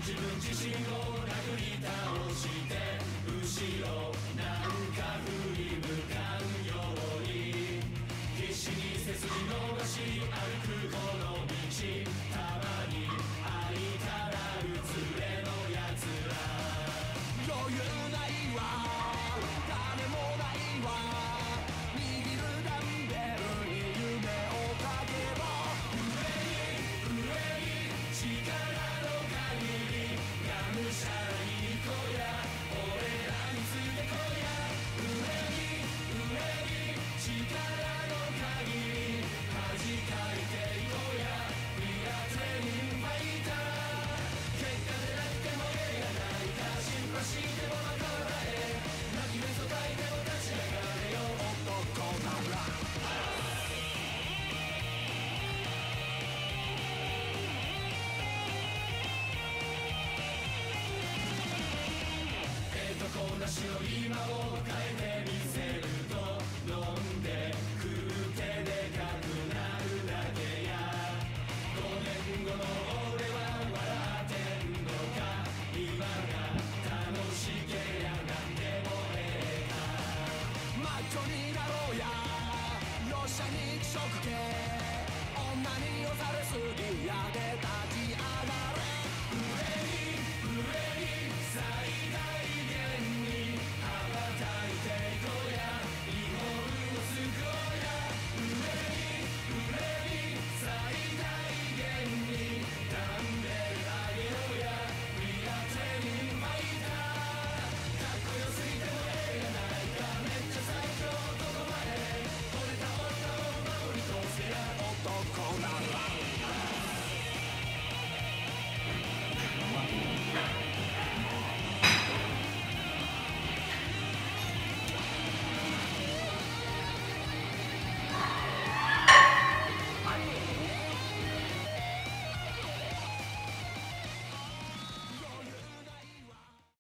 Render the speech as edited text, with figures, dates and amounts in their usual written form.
自分自身を殴り倒して後ろなんか振り向かんように必死に背筋伸ばし歩くこの道たまに会いたなる連れのやつら余裕ないわ金もないわ握るダンベルに夢をかけば上に力の限りがむしゃらに行こうや俺らについてこいや上に力の限り恥かいていこうや We are training fighter 結果でなくても芸がないから心配してもまた笑え泣き目そたいても立ち上がれよ男だらこなしの今を変えてみせると飲んで食うてでかくなるだけや5年後の俺は笑ってんのか今が楽しけりゃなんでもええかマッチョになろうやよっしゃ肉食系女に押されすぎやで立ち上がれ上に最大